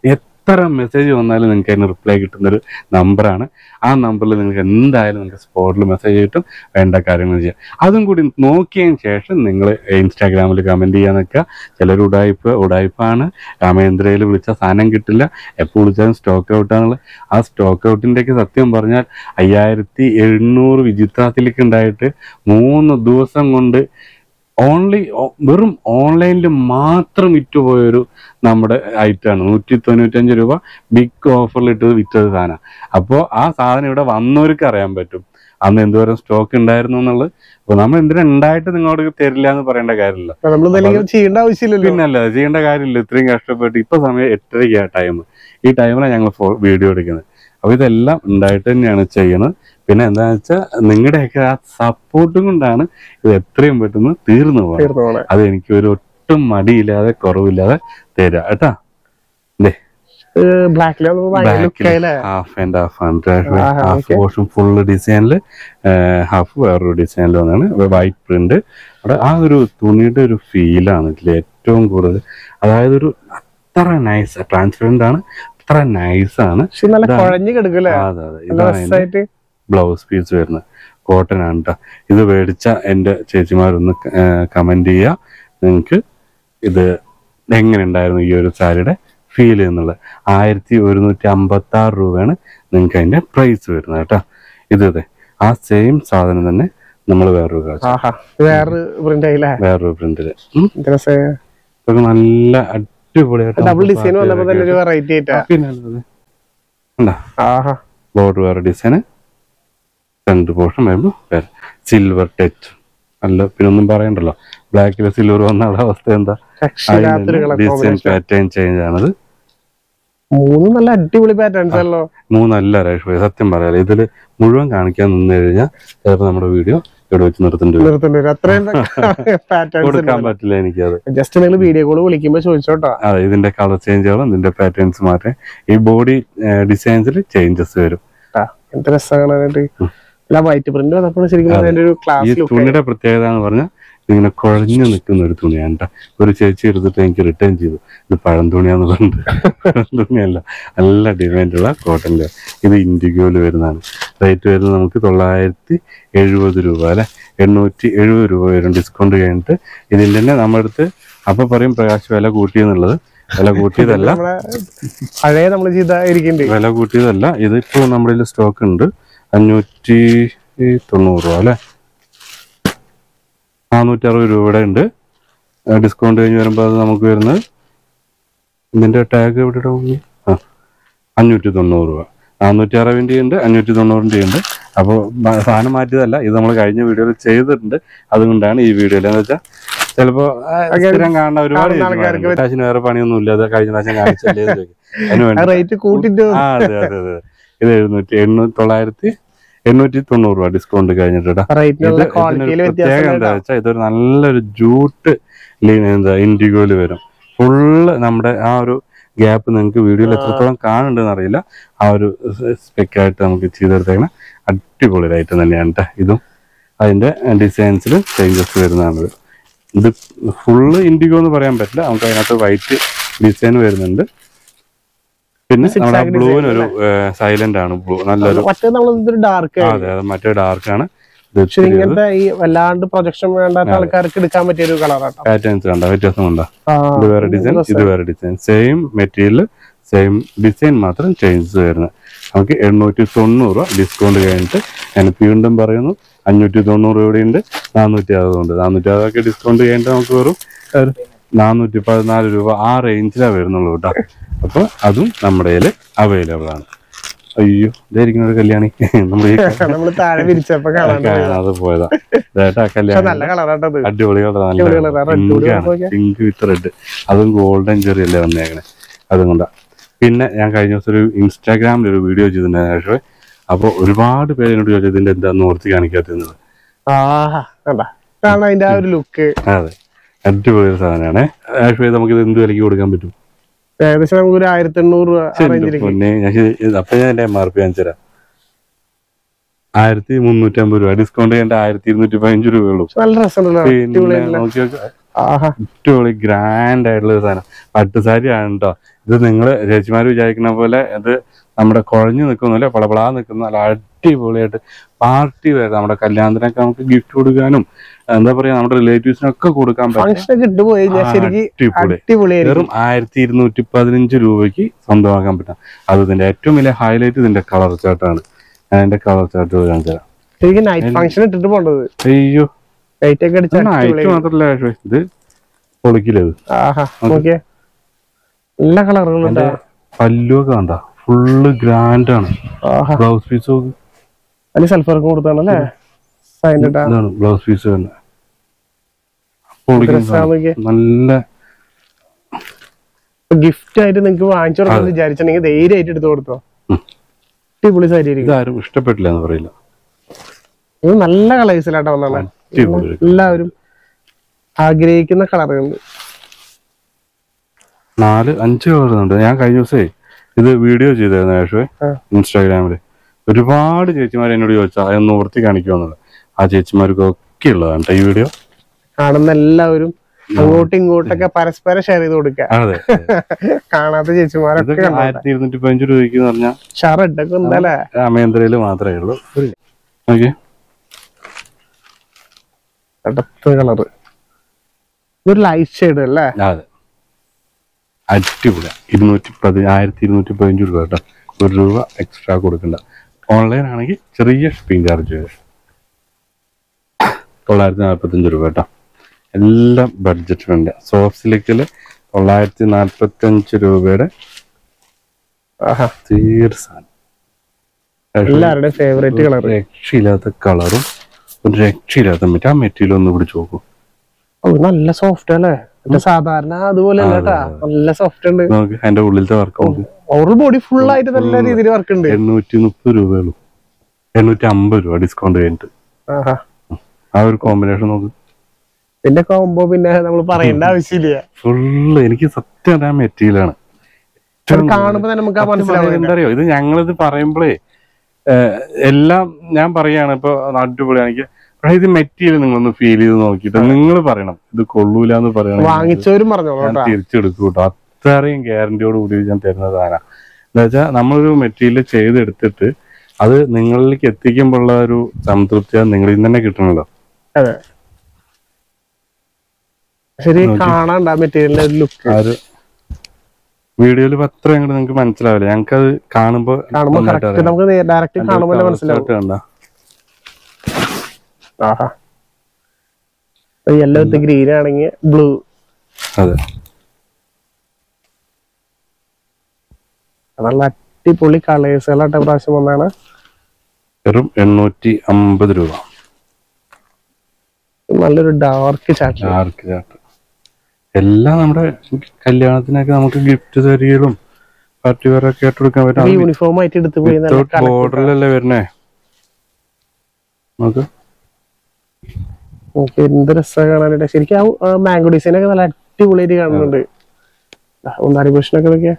എത്ര മെസ്സേജ് വന്നാലും നിങ്ങൾക്ക് അതിന് റിപ്ലൈ കിട്ടുന്നൊരു നമ്പറാണ്. ആ നമ്പറിൽ നിങ്ങൾക്ക് എന്തായാലും നിങ്ങൾക്ക് സ്പോട്ടിൽ മെസ്സേജ് കിട്ടും, വേണ്ട കാര്യങ്ങൾ ചെയ്യാം. അതും കൂടി നോക്കിയതിന് ശേഷം നിങ്ങൾ ഇൻസ്റ്റാഗ്രാമിൽ കമൻറ്റ് ചെയ്യാൻ നിൽക്കുക. ചിലർ ഉടായ്പാണ്, രാമേന്ദ്രയിൽ വിളിച്ചാൽ സാധനം കിട്ടില്ല, എപ്പോൾ വിളിച്ചാലും സ്റ്റോക്ക് ഔട്ടാണുള്ളത്. ആ സ്റ്റോക്ക് ഔട്ടിൻ്റെയൊക്കെ സത്യം പറഞ്ഞാൽ 5700 വിജിത്രാത്തിലേക്ക് ഉണ്ടായിട്ട് 3 ദിവസം കൊണ്ട് വെറും ഓൺലൈനിൽ മാത്രം വിറ്റുപോയൊരു നമ്മുടെ ഐറ്റമാണ്. 195 രൂപ ബിഗ് ഓഫറിൽ ഇട്ടത് വിറ്റത് സാധനം. അപ്പോൾ ആ സാധനം ഇവിടെ വന്നവർക്ക് അറിയാൻ പറ്റും അന്ന് എന്തോരം സ്റ്റോക്ക് ഉണ്ടായിരുന്നു എന്നുള്ളത്. അപ്പൊ നമ്മൾ എന്തിനാ ഉണ്ടായിട്ട് നിങ്ങളോട് തരില്ല എന്ന് പറയേണ്ട കാര്യമില്ല, പിന്നല്ല ചെയ്യേണ്ട കാര്യമില്ല. ഇത്രയും കഷ്ടപ്പെട്ട് ഇപ്പൊ സമയം 8:30 ടൈം, ഈ ടൈമിലാണ് ഞങ്ങൾ വീഡിയോ എടുക്കുന്നത്. അപ്പൊ ഇതെല്ലാം ഉണ്ടായിട്ട് തന്നെയാണ് ചെയ്യുന്നത്. പിന്നെ എന്താണെന്ന് വെച്ചാൽ നിങ്ങളുടെയൊക്കെ ആ സപ്പോർട്ടും കൊണ്ടാണ് ഇത് എത്രയും പെട്ടെന്ന് തീർന്നു പോകുന്നത്. അത് എനിക്ക് ഒരു ഒട്ടും മടിയില്ലാതെ കുറവില്ലാതെ തരാം കേട്ടാ. ഹാഫ് ആൻഡ് ഹാഫ് ആണ്, ഹാഫ് പോർഷൻ ഫുള്ള് ഡിസൈനിൽ, ഹാഫ് വേറൊരു ഡിസൈനിൽ വന്നാണ്. White print. അവിടെ ആ ഒരു തുണിയുടെ ഒരു ഫീലാണ് ഇതിൽ ഏറ്റവും കൂടുതൽ. അതായത് ഒരു അത്ര നൈസ്, ട്രാൻസ്പെറന്റ് ആണ്, അത്ര നൈസാണ്. ഇതാണ് ബ്ലൗസ് പീസ് വരുന്നത്, കോട്ടൺ ആണ് കേട്ടോ. ഇത് മേടിച്ച എൻ്റെ ചേച്ചിമാരൊന്ന് കമന്റ് ചെയ്യുക നിങ്ങൾക്ക് ഇത് എങ്ങനെ ഉണ്ടായിരുന്നു ഈ ഒരു സാരിയുടെ ഫീൽ എന്നുള്ളത്. 1156 രൂപയാണ് നിങ്ങൾക്ക് അതിന്റെ പ്രൈസ് വരുന്നത് കേട്ടോ. ഇത് ആ സെയിം സാധനം തന്നെ നമ്മൾ വേറൊരു പ്രിന്റില് നല്ല അടിപൊളിയായിട്ട് ബോർഡർ വേറെ ഡിസൈന്, സെന്റർ പോർഷൻ വരുമ്പോൾ വേറെ സിൽവർ ടച്ച്. അല്ല പിന്നെ ഒന്നും പറയണ്ടല്ലോ, ബ്ലാക്കില് സിൽവർ വന്ന അവസ്ഥ എന്താ, ഡിസൈൻ പാറ്റേൺ ചേഞ്ച് ആണത്. 3 നല്ല അടിപൊളി പാറ്റേൺസ് ആണല്ലോ. 3 നല്ല രേഷ്മ. സത്യം പറയാലോ, ഇതില് മുഴുവൻ കാണിക്കാൻ നിന്ന് കഴിഞ്ഞാൽ ചിലപ്പോ നമ്മുടെ വീഡിയോ ഇവിടെ വെച്ച് കൊടുക്കാൻ പറ്റില്ല എനിക്കത്. ജസ്റ്റ് നിങ്ങൾ വീഡിയോ കോൾ വിളിക്കുമ്പോ ചോദിച്ചോട്ടോ. അതെ, ഇതിന്റെ കളർ ചേഞ്ചുകളും ഇതിന്റെ പാറ്റേൺസ് മാറ്റാൻ ഈ ബോഡി ഡിസൈൻസിൽ ചേഞ്ചസ് വരും. എന്ത് രസമാണ് വൈറ്റ് പ്രിന്റ് വന്നപ്പോൾ ശരിക്കും. ഈ തുണിയുടെ പ്രത്യേകത എന്ന് പറഞ്ഞാൽ ഇങ്ങനെ കുഴഞ്ഞു നിൽക്കുന്ന ഒരു തുണിയാണ് കേട്ടോ. ഒരു ചേച്ചി എടുത്തിട്ട് എനിക്ക് റിട്ടേൺ ചെയ്തു, ഇത് പഴം തുണിയാന്ന് പറഞ്ഞിട്ട്. തുണിയല്ല, നല്ല ഡിമാൻഡുള്ള കോട്ടൻ്റെ. ഇത് ഇൻഡിഗോയില് വരുന്നതാണ്. റേറ്റ് വരുന്നത് നമുക്ക് 970 രൂപ അല്ലെ, 870 രൂപ വരും ഡിസ്കൗണ്ട് കഴിഞ്ഞിട്ട്. ഇതിൻ്റെ തന്നെ നമ്മുടെ അടുത്ത് അപ്പൊ പറയും പ്രകാശ് വില കൂട്ടിയെന്നുള്ളത്. വില കൂട്ടിയതല്ല, വില കൂട്ടിയതല്ല. ഇതിപ്പോ നമ്മുടെ സ്റ്റോക്ക് ഉണ്ട് 590 രൂപ അല്ലെ, 460 രൂപയുടെ ഉണ്ട്. ഡിസ്കൗണ്ട് കഴിഞ്ഞ് വരുമ്പോൾ അത് നമുക്ക് വരുന്നത് ഇതിന്റെ ടാഗ് എവിടെ 590 രൂപ. 460 ഉണ്ട്, 590 ഉണ്ട്. അപ്പോൾ സാധനം മാറ്റിയതല്ല, ഇത് നമ്മൾ കഴിഞ്ഞ വീഡിയോയിൽ ചെയ്തിട്ടുണ്ട്. അതുകൊണ്ടാണ് ഈ വീഡിയോയിൽ എന്ന് വെച്ചാൽ ചിലപ്പോ സ്ഥിരം കാണുന്ന ഒരുപാട് കാശിന് വേറെ പണിയൊന്നും ഇല്ല, അത് കഴിഞ്ഞ പ്രാവശ്യം കാണിച്ചല്ലേ അതിനുവേണ്ടി. അതെ അതെ അതെ, ഇത് 890 രൂപ ഡിസ്കൗണ്ട് കഴിഞ്ഞിട്ടാ. പ്രത്യേകം എന്താ വെച്ചാൽ ഇതൊരു നല്ലൊരു ജൂട്ട് ഇൻഡിഗോയില് വരും. ഫുള്ള് നമ്മുടെ ആ ഒരു ഗ്യാപ്പ് നിങ്ങൾക്ക് വീഡിയോയിൽ എത്രത്തോളം കാണുന്നുണ്ടെന്ന് അറിയില്ല. ആ ഒരു സ്പെക്കായിട്ട് നമുക്ക് ചെയ്തെടുത്തേക്കണ അടിപൊളി ഐറ്റം തന്നെയാണ് കേട്ടോ. ഇതും അതിന്റെ ഡിസൈൻസിൽ ചേഞ്ചസ് വരുന്നതാണിത്. ഇത് ഫുള്ള് ഇൻഡിഗോ എന്ന് പറയാൻ പറ്റില്ല, നമുക്ക് അതിനകത്ത് വൈറ്റ് ഡിസൈൻ വരുന്നുണ്ട്. പിന്നെ നമ്മുടെ ബ്ലൂവിന് ഒരു സൈലന്റ് ആണ്, ബ്ലൂ നല്ലൊരു. ഡാർക്ക്, അതെ അതെ, മറ്റേ ഡാർക്ക് ആണ്. വല്ലാണ്ട് പ്രൊജക്ഷൻ വേണ്ടാത്ത ആൾക്കാർക്ക് എടുക്കാൻ പറ്റിയ ഒരു കളറാണ്. പാറ്റേൺസ് കണ്ട വ്യത്യാസം ഉണ്ടോ? ഇത് വേറെ ഡിസൈൻ, ഇത് വേറെ design, same material same design മാത്രം ചേഞ്ചസ് വരുന്നത്. നമുക്ക് 890 രൂപ ഡിസ്കൗണ്ട് കഴിഞ്ഞിട്ട്. ഞാൻ വീണ്ടും പറയുന്നു, 590 രൂപയുണ്ട്, 460 ഉണ്ട്. 460 ഡിസ്കൗണ്ട് കഴിഞ്ഞിട്ട് നമുക്ക് വെറും 414 രൂപ ആ റേഞ്ചിലാണ് വരുന്നുള്ളൂ കേട്ടോ. അപ്പൊ അതും നമ്മുടെ കയ്യിൽ അവൈലബിൾ ആണ്. അയ്യോ, ഇതായിരിക്കും ഒരു കല്യാണി അത് പോയതാ കല്യാണം. അടിപൊളി പിങ്ക് വിത്ത് റെഡ്, അതും ഗോൾഡൻ ചെറി അല്ലേ വന്നേക്കണേ, അതുകൊണ്ടാ. പിന്നെ ഞാൻ കഴിഞ്ഞ ദിവസം ഒരു ഇൻസ്റ്റാഗ്രാമിൽ ഒരു വീഡിയോ ചെയ്തിട്ടുണ്ടായിരുന്നു. അപ്പൊ ഒരുപാട് പേര് എന്നോട് ചോദിച്ചത് ഇതിന്റെ എന്താന്ന് ഓർത്തി കാണിക്കാത്തത്. അതെ, അടിപൊളി സാധനമാണ്. നമുക്ക് ഇത് എന്ത് വിലക്ക് കൊടുക്കാൻ പറ്റും? ഏകദേശം നമുക്ക് ഒരു 1800 രൂപ. അപ്പൊ ഞാൻ എന്റെ MRP കാണിച്ചു തരാം. 1350 രൂപ ഡിസ്കൗണ്ട് ചെയ്യേണ്ട 1215 രൂപയുള്ളൂ. നല്ല രസമുണ്ടല്ലോ. അടിപൊളി ഗ്രാൻഡ് ആയിട്ടുള്ള ഒരു സാധനം. പട്ടുസാരി ആണ് കേട്ടോ ഇത്. നിങ്ങള് ചേച്ചിമാര് വിചാരിക്കുന്ന പോലെ അത് നമ്മുടെ കുഴഞ്ഞു നിൽക്കുന്നില്ല, പളപളാ നിൽക്കുന്ന നല്ല അടിപൊളിയായിട്ട് പാർട്ടി വെയർ. നമ്മുടെ കല്യാണത്തിനൊക്കെ നമുക്ക് ഗിഫ്റ്റ് കൊടുക്കാനും എന്താ പറയാ നമ്മുടെ റിലേറ്റീവ്സിനൊക്കെ കൊടുക്കാൻ പറ്റും. വെറും 1215 രൂപയ്ക്ക് സ്വന്തമാക്കാൻ പറ്റും. അത് ഇതിന്റെ ഏറ്റവും വലിയ ഹൈലൈറ്റ് ഇതിന്റെ കളർ ചാർട്ടാണ്. ഞാൻ അതിന്റെ കളർ ചാർട്ട് കാണിച്ചു തരാം. അയ്യോ നൈറ്റ് മാത്രല്ല ഇത് പൊളിക്കില്ലത്. എല്ലാ കളറുകളും പല്ലുവൊക്കെ കണ്ട ഫുള്ള് ഗ്രാൻഡ് ആണ്. ബ്ലൗസ് പീസ് സൽഫർ കൊടുത്താണല്ലേ ബ്ലൗസ് പീസ് തന്നെ നല്ല ഗിഫ്റ്റ് ആയിട്ട് നിങ്ങൾക്ക് വാങ്ങിച്ചു കൊടുക്കാൻ വിചാരിച്ചിട്ടുണ്ടെങ്കിൽ ധൈര്യമായിട്ട് എടുത്തു കൊടുത്തോ. അടിപൊളി സാരി ആരും ഇഷ്ടപ്പെട്ടില്ല എന്ന് പറയില്ല. ഇത് നല്ല കളേഴ്സിലാട്ടോ വന്നാണ്. എല്ലാവരും ആഗ്രഹിക്കുന്ന കളറുണ്ട്. 4-5 കളറുണ്ട്. ഞാൻ കഴിഞ്ഞ ദിവസേ ഇത് വീഡിയോ ചെയ്തായിരുന്നു ആഷുവേ ഇൻസ്റ്റാഗ്രാമില്. ഒരുപാട് ചേച്ചിമാർ എന്നോട് ചോദിച്ചാൽ അതൊന്ന് ഓർത്തി കാണിക്കുമെന്നുള്ളത്. ആ ചേച്ചിമാർക്കൊക്കെ ഉള്ളതാണ് ഈ വീഡിയോ. കാണുന്ന എല്ലാവരും അങ്ങോട്ടും ഇങ്ങോട്ടൊക്കെ പരസ്പരം ഷെയർ ചെയ്ത് കൊടുക്കുക. കാണാത്ത ചേച്ചിമാരൊക്കെ 1215 രൂപയ്ക്ക് പറഞ്ഞാൽ ഷർട്ടൊക്കെ ഉണ്ടല്ലേ രാമേന്ദ്രയില് മാത്രമേ ഉള്ളൂ. അടുത്ത കളറ് ഇതൊരു ലൈറ്റ് ഷെയ്ഡ് അല്ലേ? അതെ അടിപൊളി. 1215 രൂപ കേട്ടോ. 1 രൂപ എക്സ്ട്രാ കൊടുക്കണ്ട. ഓൺലൈൻ ആണെങ്കിൽ ചെറിയ ഷിപ്പിംഗ് ചാർജ് 945 രൂപ കേട്ടോ. എല്ലാം ബഡ്ജറ്റ് ഫ്രണ്ട്. സോഫ്റ്റ് സിൽക്കില് 945 രൂപയുടെ തീർച്ചയായും എല്ലാവരുടെയും ഫേവറേറ്റ് കളർ. രക്ഷയില്ലാത്ത കളറും ഒരു രക്ഷയില്ലാത്ത ആ മെറ്റീരിയൽ ഒന്ന് പിടിച്ച് നോക്കും. നല്ല സോഫ്റ്റ് അല്ലേ? സാധാരണ അതുപോലെ നല്ല സോഫ്റ്റ് ഉണ്ട്. അതിന്റെ ഉള്ളിലത്തെ വർക്ക് ബോഡി ഫുൾ ആയിട്ട് നല്ല രീതിയിൽ വർക്ക് ഉണ്ട്. 830 രൂപയുള്ളൂ. 850 രൂപ ഡിസ്കൗണ്ട് കഴിഞ്ഞിട്ട്. ആ ഒരു കോമ്പിനേഷൻ നോക്ക്. പിന്നെ കോംബോ പിന്നെ നമ്മൾ പറയേണ്ട ആവശ്യമില്ല. ഫുള്ള് എനിക്ക് സത്യം ആ മെറ്റീരിയലാണ് കാണുമ്പോ നമുക്ക് മനസ്സിലാവും. എന്താ അറിയോ ഇത് ഞങ്ങളിത് പറയുമ്പോഴേ എല്ലാം ഞാൻ പറയാണ് ഇപ്പൊ അടിപൊളിയാണ്. എനിക്ക് പക്ഷെ ഇത് മെറ്റീരിയൽ നിങ്ങളൊന്ന് ഫീൽ ചെയ്ത് നോക്കിയിട്ട് നിങ്ങൾ പറയണം ഇത് കൊള്ളൂല എന്ന് പറയണം. വാങ്ങിച്ചവരും പറഞ്ഞു ഞാൻ തിരിച്ചെടുക്കും കേട്ടോ. അത്രയും ഗ്യാരണ്ടിയോട് കൂടി ഞാൻ തരുന്ന സാധനം. എന്താ വെച്ചാൽ നമ്മളൊരു മെറ്റീരിയൽ ചെയ്തെടുത്തിട്ട് അത് നിങ്ങളിലേക്ക് എത്തിക്കുമ്പോഴുള്ള ഒരു സംതൃപ്തി നിങ്ങളിൽ നിന്ന് തന്നെ കിട്ടണല്ലോ. അതെ ശരി. കാണാണ്ട മെറ്റീരിയലിന്റെ ലുക്ക് വീഡിയോയിൽ അത്ര അങ്ങോട്ട് നിങ്ങൾക്ക് മനസ്സിലാവില്ല. ഞങ്ങൾക്ക് അത് കാണുമ്പോ നമുക്ക് ഡയറക്റ്റ് കാണുമ്പോൾ മനസ്സിലാവും. യെല്ലോ വിത്ത് ഗ്രീൻ ആണെങ്കിൽ ബ്ലൂ. അതെ നല്ല അടിപൊളി കളേഴ്സുകളായിട്ട് പ്രാവശ്യം വന്നാണ്. വെറും 850 രൂപ. നല്ലൊരു ഡാർക്ക് ചാർട്ട്. എല്ലാം നമ്മുടെ കല്യാണത്തിനൊക്കെ നമുക്ക് ഗിഫ്റ്റ് തരികയും പാർട്ടി വെയർ ഒക്കെ ആയിട്ട് കൊടുക്കാൻ പറ്റും. യൂണിഫോം ആയിട്ട് എടുത്ത് പോയി ബോർഡറിലല്ലേ വരണേ. നമുക്ക് എന്ത് രസമാണ് കാണാനായിട്ട്. ശരിക്കും ആ മാംഗോ ഡിസൈൻ ഒക്കെ നല്ല അടിപൊളിയായിട്ട് കാണുന്നുണ്ട്. ഒന്നാരി ഭൂഷണൊക്കെ നോക്കിയാ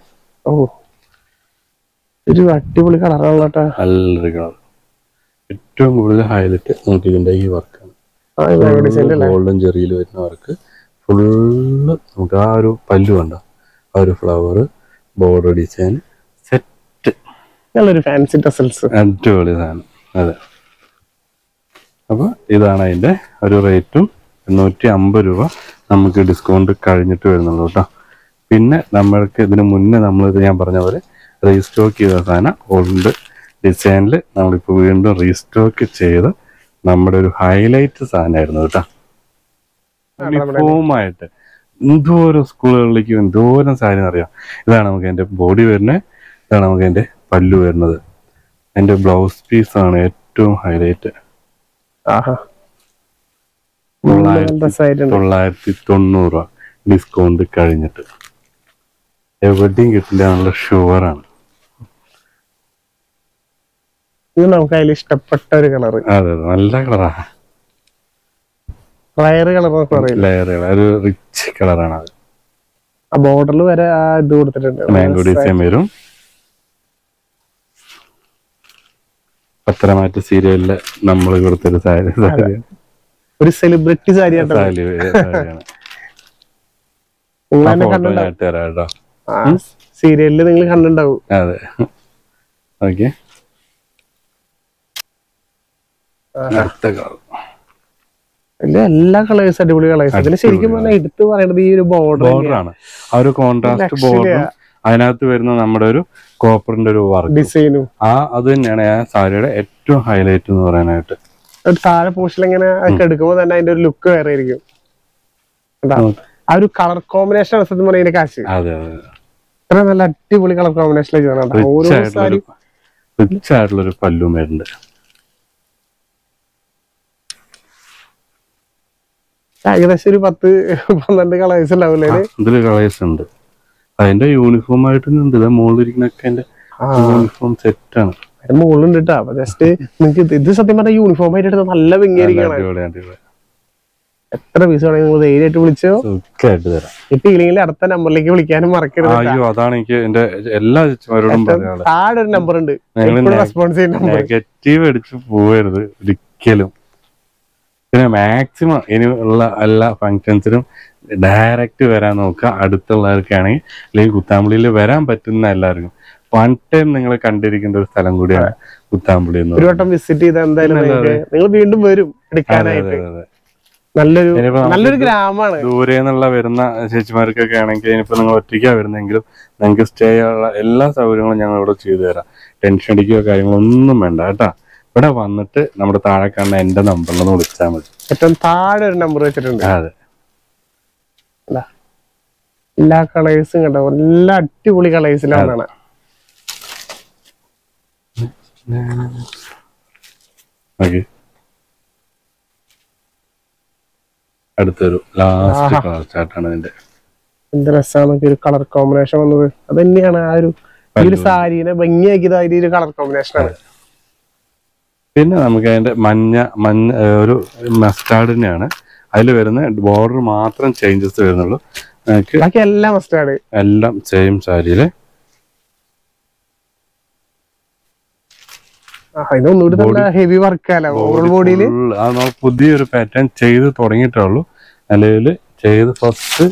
ഒരു അടിപൊളി കളറാണല്ലോ കേട്ടോ. നല്ലൊരു കളർ. ഏറ്റവും കൂടുതൽ ഹൈലൈറ്റ് നമുക്ക് ഇതിന്റെ ഈ വർക്കാണ്. ഗോൾഡൻ ജെറിയിൽ വരുന്ന വർക്ക് ഫുള്ള് നമുക്ക് ആ ഒരു പല്ലു കണ്ട ആ ഒരു ഫ്ലവർ ബോർഡർ ഡിസൈൻ സെറ്റ് നല്ലൊരു ഫാൻസി ടസൽസ് അടിപൊളി സാധനം. അതെ അപ്പൊ ഇതാണ് അതിന്റെ ഒരു റേറ്റും. 850 രൂപ നമുക്ക് ഡിസ്കൗണ്ട് കഴിഞ്ഞിട്ട് വരുന്നുള്ളൂ കേട്ടോ. പിന്നെ നമ്മൾക്ക് ഇതിന് മുന്നേ നമ്മളിത് ഞാൻ പറഞ്ഞ പോലെ റീസ്റ്റോക്ക് ചെയ്ത സാധനം ഓൾഡ് ഡിസൈനിൽ നമ്മളിപ്പോൾ വീണ്ടും റീസ്റ്റോക്ക് ചെയ്ത് നമ്മുടെ ഒരു ഹൈലൈറ്റ് സാധനമായിരുന്നു കേട്ടോ. യൂണിഫോമായിട്ട് എന്തോരം സ്കൂളുകളിലേക്ക് എന്തോരം സാധനം അറിയാം. ഇതാണ് നമുക്ക് എൻ്റെ ബോഡി വരുന്നത്. ഇതാണ് നമുക്ക് എൻ്റെ പല്ലു വരുന്നത്. എൻ്റെ ബ്ലൗസ് പീസാണ് ഏറ്റവും ഹൈലൈറ്റ്. 990 രൂപ ഡിസ്കൗണ്ട് കഴിഞ്ഞിട്ട്. എവിടെയും കിട്ടില്ല എന്നുള്ള ഷുവറാണ്. ഇത് നമുക്ക് അതിൽ ഇഷ്ടപ്പെട്ട ഒരു കളർ. അതെ നല്ല കളറാണ്. ഒരു റിച്ച് കളറാണ് അത്. ആ ബോർഡറിൽ വരെ ആ ഇത് കൊടുത്തിട്ടുണ്ട്. മാംഗോ ഡിസൈൻ വരും. പത്തരമാറ്റ സീരിയലില് നമ്മൾ കൊടുത്തൊരു സാരി. ഒരു സെലിബ്രിറ്റി സാരിയാണ്. കേട്ടോ. സീരിയലില് നിങ്ങൾ കണ്ടിട്ടുണ്ടാവും. അതെ, ഓക്കെ. എല്ലാ കളേഴ്സ് അടിപൊളി കളേഴ്സ്. അതിന് ശരിക്കും പറഞ്ഞാൽ എടുത്ത് പറയണത് ഈ ഒരു ബോർഡറാണ്. ആ ഒരു കോൺട്രാസ്റ്റ് ബോർഡറും അതിനകത്ത് വരുന്ന നമ്മുടെ ഒരു കോപ്പറിന്റെ ഒരു വർക്ക് ഡിസൈനും അത് തന്നെയാണ് ആ സാരിയുടെ ഏറ്റവും ഹൈലൈറ്റ് എന്ന് പറയാനായിട്ട്. താഴെ പോർഷൻ ഇങ്ങനെ എടുക്കുമ്പോൾ തന്നെ അതിന്റെ ഒരു ലുക്ക് വേറെ ആയിരിക്കും. ആ ഒരു കളർ കോമ്പിനേഷൻ ആണ് സത്യം പറഞ്ഞ കാശ്. അതെ അതെ, ഇത്ര നല്ല അടിപൊളി കളർ കോമ്പിനേഷനിലേക്ക് റിച്ച് ആയിട്ടുള്ളൊരു പല്ലും വരുന്നുണ്ട്. ഏകദേശം ഒരു 10-12 കളേഴ്സ് ഉണ്ടാവില്ലേ ഇതില്? കളേഴ്സ് ഉണ്ട്. അതിന്റെ യൂണിഫോം ആയിട്ട് മുകളിലിരിക്കുന്നൊക്കെ അതിന്റെ യൂണിഫോം സെറ്റ് ആണ്. മുകളിലുണ്ട് കേട്ടോ. അപ്പൊ ജസ്റ്റ് നിങ്ങൾക്ക് ഇത് സത്യം പറഞ്ഞാൽ യൂണിഫോം ആയിട്ട് എടുത്താൽ നല്ല ഭംഗിയായിരിക്കണം. എത്ര പീസ് വേണമെങ്കിൽ നിങ്ങൾ ധൈര്യമായിട്ട് വിളിച്ചോ, കിട്ടിയില്ലെങ്കിൽ അടുത്ത നമ്പറിലേക്ക് വിളിക്കാനും മറക്കരുത്. അയ്യോ, അതാണ് എനിക്ക് എന്റെ എല്ലാ ചേച്ചിമാരോടും പറയാനുള്ളത്. താഴെ ഒരു നമ്പർ ഉണ്ട്, റെസ്പോൺസ് ചെയ്യുന്ന. നെഗറ്റീവ് അടിച്ച് പോവരുത് ഒരിക്കലും. പിന്നെ മാക്സിമം ഇനി ഉള്ള എല്ലാ ഫങ്ഷൻസിനും ഡയറക്റ്റ് വരാൻ നോക്കുക. അടുത്തുള്ളവർക്കാണെങ്കിൽ അല്ലെങ്കിൽ കുത്താമ്പുള്ളിയിൽ വരാൻ പറ്റുന്ന എല്ലാവർക്കും വൺ ടൈം നിങ്ങൾ കണ്ടിരിക്കേണ്ട ഒരു സ്ഥലം കൂടിയാണ് കുത്താമ്പുള്ളി എന്ന്. ഒരു വട്ടം വിസിറ്റ് ചെയ്താൽ എന്തായാലും നിങ്ങൾ വീണ്ടും വരും എടുക്കാനായിട്ട്. നല്ലൊരു ഗ്രാമമാണ്. ദൂരെ നിന്നുള്ള വരുന്ന ചേച്ചിമാർക്കൊക്കെ ആണെങ്കിൽ ഇനിയിപ്പോ നിങ്ങൾ ഒറ്റയ്ക്കാ വരുന്നെങ്കിലും നിങ്ങൾക്ക് സ്റ്റേ ചെയ്യാനുള്ള എല്ലാ സൗകര്യങ്ങളും ഞങ്ങൾ ഇവിടെ ചെയ്തു തരാം. ടെൻഷൻ അടിക്കുകയോ കാര്യങ്ങളൊന്നും വേണ്ട കേട്ടാ. ഇവിടെ വന്നിട്ട് നമ്മുടെ താഴെ കാണുന്ന എന്റെ നമ്പറിലൊന്ന് വിളിച്ചാൽ മതി. ഏറ്റവും താഴെ ഒരു നമ്പർ വെച്ചിട്ടുണ്ട്. അതെ, എല്ലാ കളേഴ്സും കണ്ടോ, എല്ലാ അടിപൊളി കളേഴ്സിലാണ്. അടുത്തൊരു ലാസ്റ്റ് കളർ ചാർട്ടാണ് ഇതിന്റെ. എന്ത് രസമാണ് ഒരു കളർ കോമ്പിനേഷൻ വന്നത്. അത് തന്നെയാണ് ആ ഒരു സാരീനെ ഭംഗിയാക്കിയത്. അതിന്റെ ഒരു കളർ കോമ്പിനേഷൻ ആണ്. പിന്നെ നമുക്ക് അതിന്റെ മഞ്ഞ ഒരു മസ്റ്റാർഡിനെയാണ് അതിൽ വരുന്ന ബോർഡർ മാത്രം ചേഞ്ചസ് വരുന്നുള്ളൂ. എല്ലാം മസ്റ്റാർഡ്, എല്ലാം സെയിം സാരിയില്. ഹെവി വർക്ക് ബോഡിയില് പുതിയൊരു പാറ്റേൺ ചെയ്ത് തുടങ്ങിയിട്ടുള്ളൂ. അല്ലെങ്കിൽ ചെയ്ത് ഫസ്റ്റ്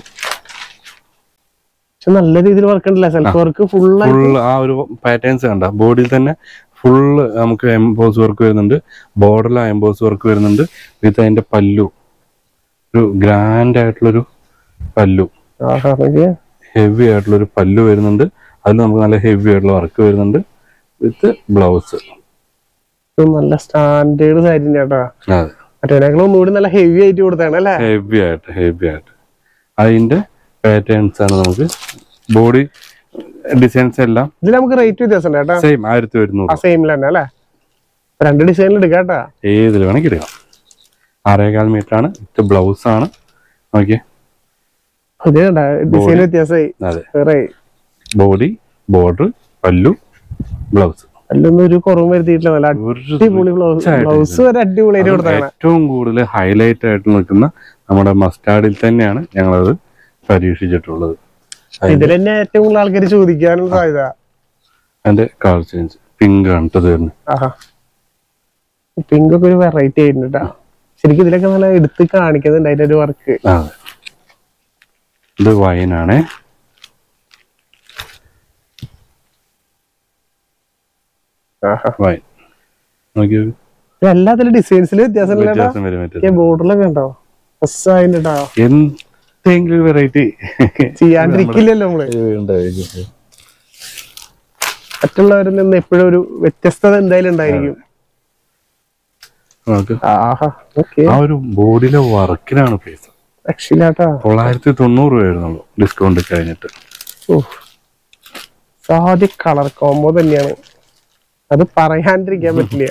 നല്ല രീതിയിൽ വർക്ക് ഉണ്ടല്ലോ. സെൽഫ് വർക്ക് ഫുള്ള് ആ ഒരു പാറ്റേൺസ് കണ്ട ബോഡിയിൽ തന്നെ ഫുള്ള് നമുക്ക് എംബോസ് വർക്ക് വരുന്നുണ്ട്. ബോർഡറിൽ എംബോസ് വർക്ക് വരുന്നുണ്ട്. വിത്ത് അതിന്റെ പല്ലു ഒരു ഗ്രാൻഡ് ആയിട്ടുള്ളൊരു പല്ലു, ഹെവി ആയിട്ടുള്ളൊരു പല്ലു വരുന്നുണ്ട്. അതിൽ നമുക്ക് നല്ല ഹെവി ആയിട്ടുള്ള വർക്ക് വരുന്നുണ്ട് വിത്ത് ബ്ലൗസ്. നല്ല സ്റ്റാൻഡേർഡ് സാരി ചേട്ടാ. ഒന്നുകൂടി നല്ല ഹെവി ആയിട്ട് കൊടുത്താണ് അല്ലേ? ഹെവി ആയിട്ട് അതിന്റെ പാറ്റേൺസ് ആണ്. നമുക്ക് ബോഡി ഡിസൈൻസ് എല്ലാം ഇതിൽ നമുക്ക് റേറ്റ് വ്യത്യാസം സെയിം 1100. സെയിം തന്നെ അല്ലേ? 2 ഡിസൈനിൽ എടുക്കാട്ടാ. ഏതിൽ വേണമെങ്കിൽ എടുക്കാം. 6.25 മീറ്റർ ആണ്. വിത്ത് ബ്ലൗസ് ആണ്. ഓക്കെ, ഡിസൈൻ വ്യത്യാസമായി. Body, border, pallu, blouse. അതിലൊന്നും ഒരു കുറവും വരുത്തിയിട്ടില്ല. നല്ല അടിപൊളി ബ്ലൗസ് വരെ അടിപൊളിയായിട്ട് കൊടുത്താണ്. ഏറ്റവും കൂടുതൽ ഹൈലൈറ്റ് ആയിട്ട് നിൽക്കുന്ന നമ്മുടെ മസ്റ്റാർഡിൽ തന്നെയാണ് ഞങ്ങളത് പരീക്ഷിച്ചിട്ടുള്ളത്. ഇതിൽ തന്നെ ഏറ്റവും കൂടുതൽ ആൾക്കാർ ചോദിക്കാനുള്ള സാധ്യത. അതിന്റെ കളർ ചേഞ്ച് പിങ്ക് ആണ് തീർന്നു. പിങ്ക് ഒക്കെ ഒരു വെറൈറ്റി ആയിട്ടുണ്ട്. ശരിക്കും ഇതിലൊക്കെ നല്ല എടുത്ത് കാണിക്കുന്നുണ്ട് അതിന്റെ ഒരു വർക്ക്. ഇത് വൈനാണ്. എല്ലാത്തിലും ഡിസൈൻസിൽ വ്യത്യാസം. ബോർഡറിലൊക്കെ ഉണ്ടോ എന്തെങ്കിലും വെറൈറ്റി ചെയ്യാണ്ടിരിക്കില്ലല്ലോ നമ്മള്. മറ്റുള്ളവരിൽ നിന്ന് എപ്പോഴും ഒരു വ്യത്യസ്തത എന്തായാലും ഉണ്ടായിരിക്കും. ആ ഒരു ബോഡിയിലെ വർക്കിനാണ് പൈസ. 990 രൂപയായിരുന്നുള്ളൂ ഡിസ്കൗണ്ട് കഴിഞ്ഞിട്ട്. സാധ്യ കളർ കോംബോ തന്നെയാണ്, അത് പറയാണ്ടിരിക്കാൻ പറ്റില്ല.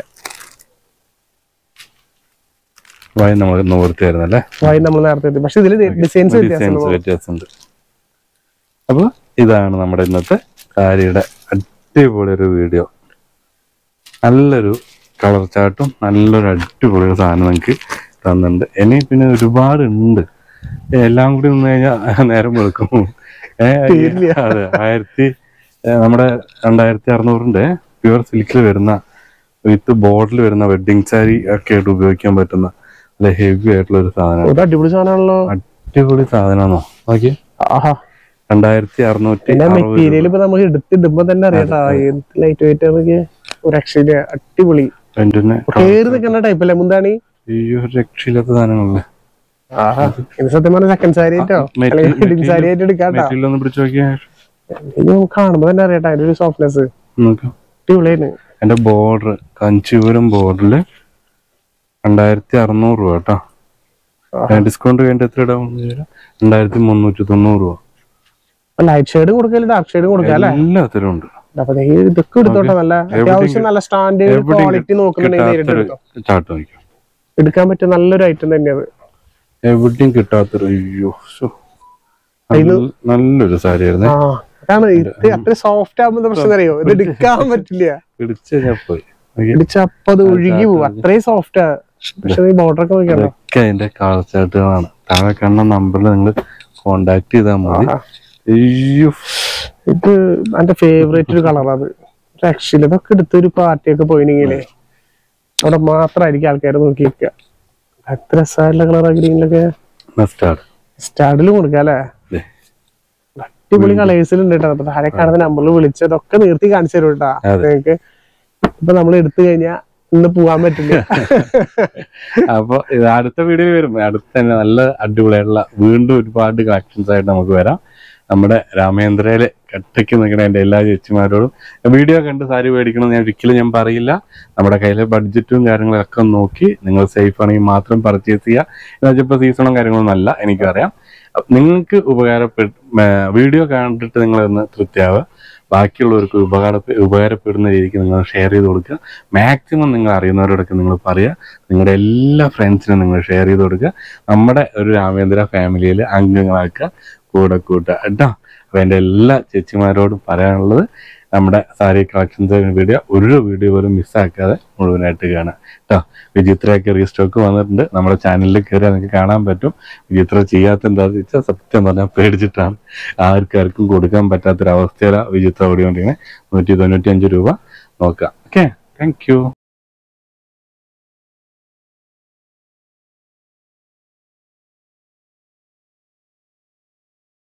വൈൻ നമ്മൾ നേരത്തെ, വൈൻ നമ്മൾ നേരത്തെ, പക്ഷെ ഇതില് ഡിസൈൻസ് വ്യത്യാസമുണ്ട്. അപ്പൊ ഇതാണ് നമ്മുടെ ഇന്നത്തെ സാരിയുടെ അടിപൊളി ഒരു വീഡിയോ. നല്ലൊരു കളർ ചാർട്ടും നല്ലൊരു അടിപൊളി സാധനം നിങ്ങൾക്ക് തന്നിട്ടുണ്ട്. ഇനി പിന്നെ ഒരുപാട് ഉണ്ട്. എല്ലാം കൂടി നിന്ന് കഴിഞ്ഞാൽ നേരം വെളുക്കും. അതെ, നമ്മുടെ 2600 പ്യുവർ സിൽക്കിൽ വരുന്ന വിത്ത് ബോർഡിൽ വരുന്ന വെഡിങ് സാരി ഒക്കെ ആയിട്ട് ഉപയോഗിക്കാൻ പറ്റുന്ന നല്ല ഹെവി ആയിട്ടുള്ള ഒരു സാധനം. അടിപൊളി സാധനമാണല്ലോ. അടിപൊളി സാധനമാണോ? ഓക്കെ, ആഹാ 2660. മെറ്റീരിയൽ ഇപ്പൊ നമുക്ക് എടുത്തിടുമ്പോ തന്നെ അറിയാട്ടാ ലൈറ്റ് വെയിറ്റ് ആണെങ്കിൽ ഒരു രക്ഷയില്ല, അടിപൊളി കേറി നിൽക്കുന്ന ടൈപ്പ് അല്ലേ മുന്താണി. രക്ഷയില്ലാത്ത സാധനങ്ങളല്ലേ. ഇത് സത്യം പറഞ്ഞ സെക്കൻഡ് സാരി ആയിട്ടോ അല്ലെങ്കിൽ സാരി ആയിട്ട് എടുക്കാട്ടോ. കാണുമ്പോ തന്നെ അറിയാട്ടാ അതിന്റെ ഒരു സോഫ്റ്റ്നെസ് അടിപൊളിയാണ്. എന്റെ ബോർഡർ കാഞ്ചീപുരം ബോർഡറില് 2600 രൂപ കേട്ടോ. ഡിസ്കൗണ്ട് വേണ്ടി എത്ര ഇടാൻ 2390 രൂപ. ലൈറ്റ് ഷെയ്ഡും കൊടുക്കല് ഡാർക്ക് ഷെയ്ഡും കൊടുക്കാം അല്ലെ, എല്ലാത്തിലും ഉണ്ട്. അപ്പൊ ഇതൊക്കെ എടുത്തോട്ടെ, നല്ല അത്യാവശ്യം നല്ല സ്റ്റാൻഡേർഡ് ക്വാളിറ്റി നോക്കുന്നുണ്ടെങ്കിൽ എടുക്കാൻ പറ്റിയ നല്ലൊരു ഐറ്റം തന്നെയത്. എവിടെയും കിട്ടാത്തൊരു നല്ലൊരു സാരി ആയിരുന്നു. അതാണ് ഇത് അത്ര സോഫ്റ്റ് ആകുമ്പോ പ്രശ്നം അറിയോ, ഇത് എടുക്കാൻ പറ്റില്ല, ഇടിച്ചപ്പോ അത് ഒഴുകി പോകും, അത്രയും സോഫ്റ്റാ. പക്ഷെ ഈ ബോർഡർ ഒക്കെ നോക്കിയാലോ അതിന്റെ കളർ ചാർട്ടുകളാണ്. താഴെ കാണുന്ന നമ്പറിൽ നിങ്ങൾ കോണ്ടാക്ട് ചെയ്താൽ മതി. ഇത് എന്റെ ഫേവറേറ്റ് ഒരു കളർ, അത് രക്ഷയില്ല. ഇതൊക്കെ എടുത്തൊരു പാർട്ടിയൊക്കെ പോയിനെങ്കിലേ അവിടെ മാത്രമായിരിക്കും ആൾക്കാർ നോക്കി നിൽക്കുക. എത്ര രസമായിട്ടുള്ള കളറാ ഗ്രീനിലൊക്കെ. സ്റ്റാർഡിലും കൊടുക്കാം അല്ലെ, അടിപൊളി കളേഴ്സിലുണ്ട് കേട്ടോ. അപ്പൊ താഴെ കാണുന്ന നമ്പറിൽ വിളിച്ചതൊക്കെ നിർത്തി കാണിച്ചു തരും കേട്ടാ നിങ്ങൾക്ക്. ഇപ്പൊ നമ്മൾ എടുത്തു കഴിഞ്ഞാ ഇന്ന് പോവാൻ പറ്റില്ല. അപ്പൊ അടുത്ത വീഡിയോ വരും, അടുത്ത തന്നെ നല്ല അടിപൊളിയായിട്ടുള്ള വീണ്ടും ഒരുപാട് കളക്ഷൻസ് ആയിട്ട് നമുക്ക് വരാം. നമ്മുടെ രാമേന്ദ്രയില് കട്ടയ്ക്ക് നിൽക്കുന്ന എൻ്റെ എല്ലാ ചേച്ചിമാരോടും വീഡിയോ കണ്ട് സാരി മേടിക്കണം ഞാൻ ഒരിക്കലും പറയില്ല. നമ്മുടെ കയ്യിലെ ബഡ്ജറ്റും കാര്യങ്ങളൊക്കെ നോക്കി നിങ്ങൾ സേഫ് ആണെങ്കിൽ മാത്രം പർച്ചേസ് ചെയ്യുക. എന്ന് വെച്ചാൽ ഇപ്പോൾ സീസണും കാര്യങ്ങളൊന്നും അല്ല, എനിക്കറിയാം. നിങ്ങൾക്ക് വീഡിയോ കണ്ടിട്ട് നിങ്ങളൊന്ന് തൃപ്തിയാവുക, ബാക്കിയുള്ളവർക്ക് ഉപകാരപ്പെടുന്ന രീതിക്ക് നിങ്ങൾ ഷെയർ ചെയ്ത് കൊടുക്കുക. മാക്സിമം നിങ്ങൾ അറിയുന്നവരോടൊക്കെ നിങ്ങൾ പറയുക, നിങ്ങളുടെ എല്ലാ ഫ്രണ്ട്സിനും നിങ്ങൾ ഷെയർ ചെയ്ത് കൊടുക്കുക. നമ്മുടെ ഒരു രാമേന്ദ്ര ഫാമിലിയിൽ അംഗങ്ങളാക്കുക, കൂടെ കൂട്ടുക കേട്ടോ. അപ്പോൾ എൻ്റെ എല്ലാ ചേച്ചിമാരോടും പറയാനുള്ളത്, നമ്മുടെ സാരി കളക്ഷൻസ് വീഡിയോ പോലും മിസ്സാക്കാതെ മുഴുവനായിട്ട് കാണാം കേട്ടോ. വിചിത്രയൊക്കെ റീസ്റ്റോക്ക് വന്നിട്ടുണ്ട്, നമ്മുടെ ചാനലിൽ കയറിയാൽ നിങ്ങൾക്ക് കാണാൻ പറ്റും. വിചിത്ര ചെയ്യാത്ത എന്താണെന്ന് വെച്ചാൽ സത്യം പറഞ്ഞാൽ പേടിച്ചിട്ടാണ്, ആർക്കും കൊടുക്കാൻ പറ്റാത്തൊരവസ്ഥയിലാണ് വിചിത്ര ഓടിക്കൊണ്ടിരിക്കുന്നത്. 195 രൂപ നോക്കാം. Okay, thank U.